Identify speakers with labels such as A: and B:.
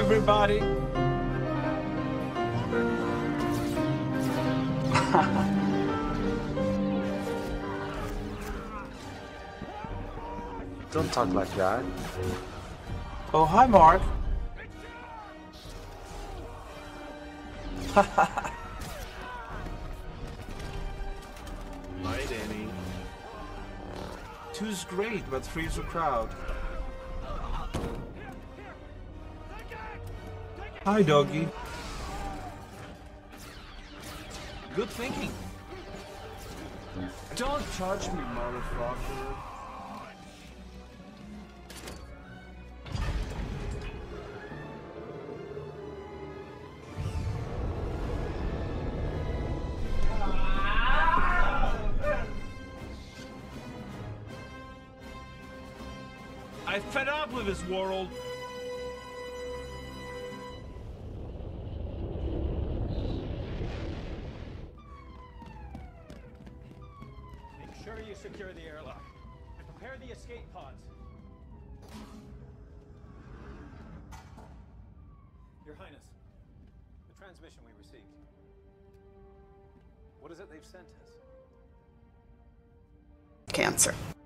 A: everybody!
B: Don't talk like that.
A: Oh, hi, Mark.
B: Hi, Danny.
A: Two's great, but three's a crowd. Hi, doggy. Good thinking. Don't touch me, motherfucker. I'm fed up with this world.
C: Make sure you secure the airlock and prepare the escape pods. Your Highness, the transmission we received. What is it they've sent us?
D: Cancer.